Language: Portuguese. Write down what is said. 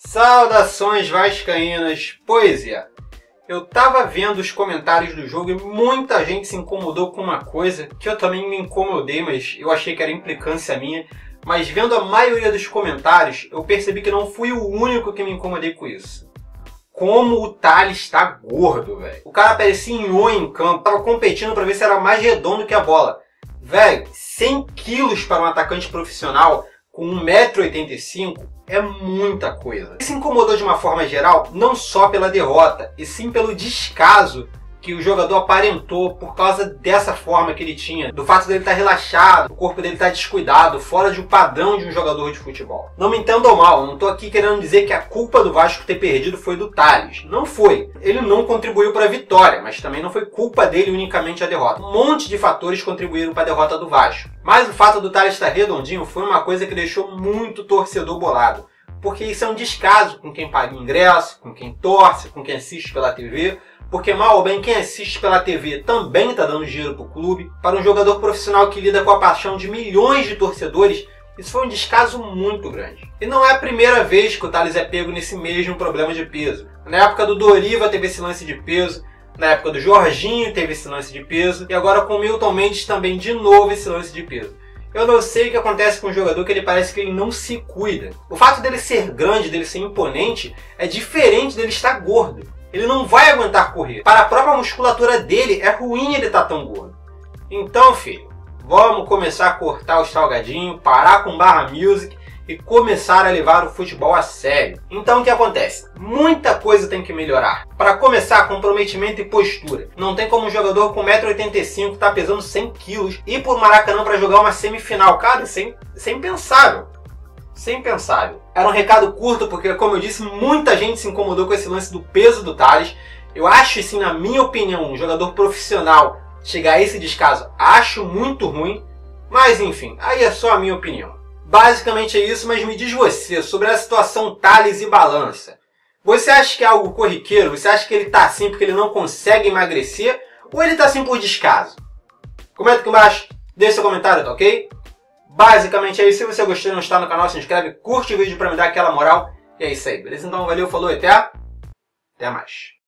Saudações vascaínas, poesia. Eu tava vendo os comentários do jogo e muita gente se incomodou com uma coisa que eu também me incomodei, mas eu achei que era implicância minha. Mas vendo a maioria dos comentários, eu percebi que não fui o único que me incomodei com isso. Como o Thales tá gordo, velho. O cara parecia inhô em campo, tava competindo pra ver se era mais redondo que a bola. Velho, 100 quilos para um atacante profissional com 1,85 m é muita coisa. Ele se incomodou de uma forma geral, não só pela derrota, e sim pelo descaso que o jogador aparentou por causa dessa forma que ele tinha, do fato dele estar relaxado, o corpo dele estar descuidado, fora de um padrão de um jogador de futebol. Não me entendam mal, eu não estou aqui querendo dizer que a culpa do Vasco ter perdido foi do Thales. Não foi. Ele não contribuiu para a vitória, mas também não foi culpa dele unicamente a derrota. Um monte de fatores contribuíram para a derrota do Vasco. Mas o fato do Thales estar redondinho foi uma coisa que deixou muito torcedor bolado. Porque isso é um descaso com quem paga ingresso, com quem torce, com quem assiste pela TV. Porque mal ou bem quem assiste pela TV também está dando dinheiro para o clube. Para um jogador profissional que lida com a paixão de milhões de torcedores, isso foi um descaso muito grande. E não é a primeira vez que o Thales é pego nesse mesmo problema de peso. Na época do Doriva teve esse lance de peso, na época do Jorginho teve esse lance de peso, e agora com o Milton Mendes também de novo esse lance de peso. Eu não sei o que acontece com um jogador que ele parece que ele não se cuida. O fato dele ser grande, dele ser imponente, é diferente dele estar gordo. Ele não vai aguentar correr. Para a própria musculatura dele, é ruim ele estar tão gordo. Então, filho, vamos começar a cortar o salgadinho, parar com barra music e começar a levar o futebol a sério. Então, o que acontece? Muita coisa tem que melhorar. Para começar, comprometimento e postura. Não tem como um jogador com 1,85 m estar pesando 100 kg ir por Maracanã para jogar uma semifinal. Cara, isso é impensável. Isso é impensável. Era um recado curto porque, como eu disse, muita gente se incomodou com esse lance do peso do Thales. Eu acho, sim, na minha opinião, um jogador profissional chegar a esse descaso, acho muito ruim. Mas, enfim, aí é só a minha opinião. Basicamente é isso, mas me diz você sobre a situação Thales e balança. Você acha que é algo corriqueiro? Você acha que ele tá assim porque ele não consegue emagrecer? Ou ele tá assim por descaso? Comenta aqui embaixo, deixa seu comentário, tá ok? Basicamente é isso. Se você gostou e não está no canal, se inscreve, curte o vídeo para me dar aquela moral. E é isso aí, beleza? Então valeu, falou e até mais.